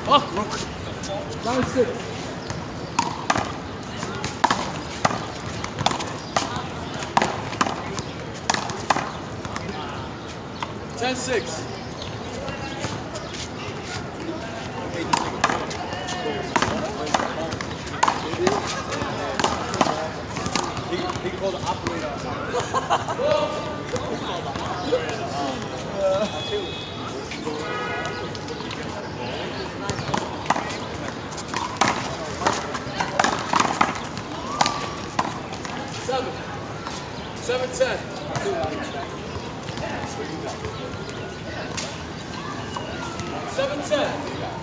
Fuck, Rook. 9-6. 10-6. He called the operator. Seven, 10. 7-10.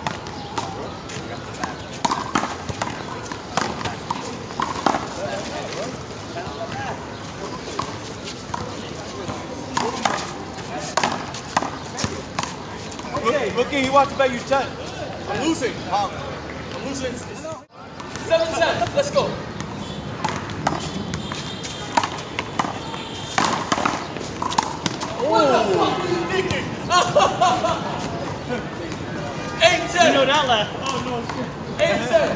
Rookie, he wants to bet you 10. I'm losing. I'm losing. 7-10. Let's go. What the fuck are you thinking? 8-10. You know that laugh. Oh no. 8-10.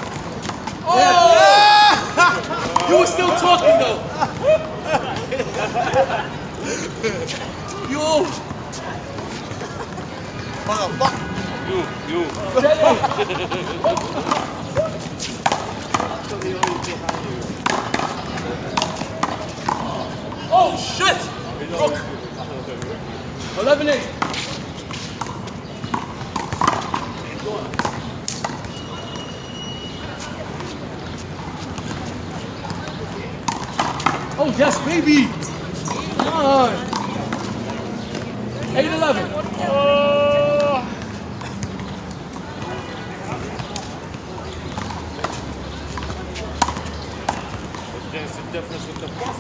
Oh! You were still talking though. Yo. Motherfucker. You. Oh shit! Rook. 11-8. Oh yes, baby! Come on! 8-11. Oh. There's a difference with the bus.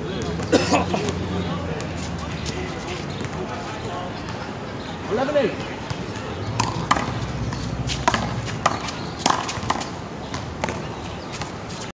11-8.